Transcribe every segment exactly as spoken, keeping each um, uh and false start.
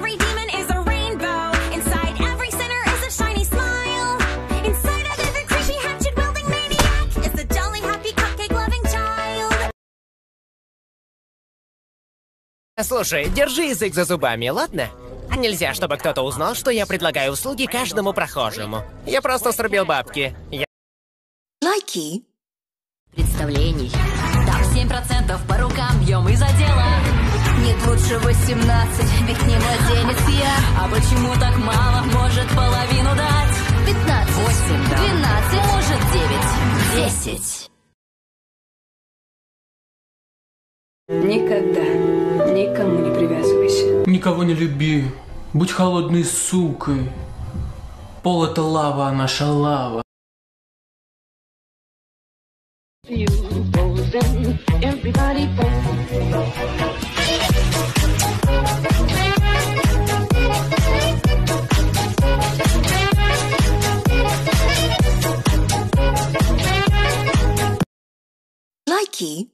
every demon is a rainbow. Inside every sinner is a shiny smile. Inside of every crazy hatchet-wielding maniac is a jolly, happy, cupcake-loving child. Слушай, держи язык за зубами, ладно? Нельзя, чтобы кто-то узнал, что я предлагаю услуги каждому прохожему. Я просто срубил бабки. Я... Лайки. Представлений. Так, семь процентов по рукам бьем из-за дела. Нет, лучше восемнадцать, ведь не младенец я. А почему так мало? Может, половину дать? Пятнадцать, Восемь, да. двенадцать, Может, девять. десять. Никогда никому не привязывайся. Никого не люби. Будь холодной сукой. Пол — это лава, а наша лава. Лайки.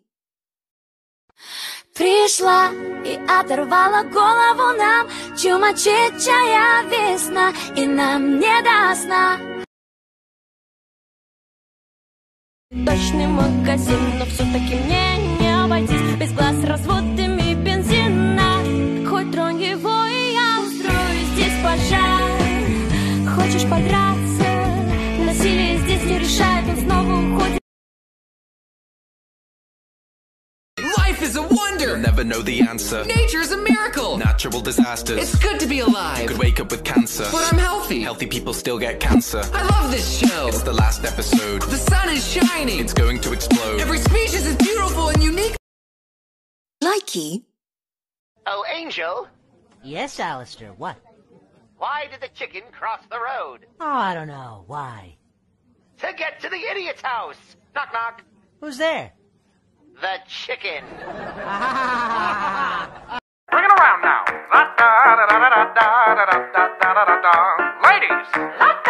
Пришла и оторвала голову нам. Чумачечая весна, и нам не до сна. Точный магазин, но все-таки мне не обойтись без глаз разводами бензина. Хоть тронь его, и я устрою здесь пожар. Хочешь подраться? Насилие здесь не решает, он снова уходит. Life is a wonder. You'll never know the answer. Nature is a miracle. Natural disasters. It's good to be alive. Could wake up with cancer. But I'm healthy. Healthy people still get cancer. I love this show. It's the last episode. The sun is shining. It's going to explode. Every species is beautiful and unique. Laiky. Oh, Angel? Yes, Alistair, what? Why did the chicken cross the road? Oh, I don't know. Why? To get to the idiot's house. Knock, knock. Who's there? The chicken. Bring it around now. Ladies.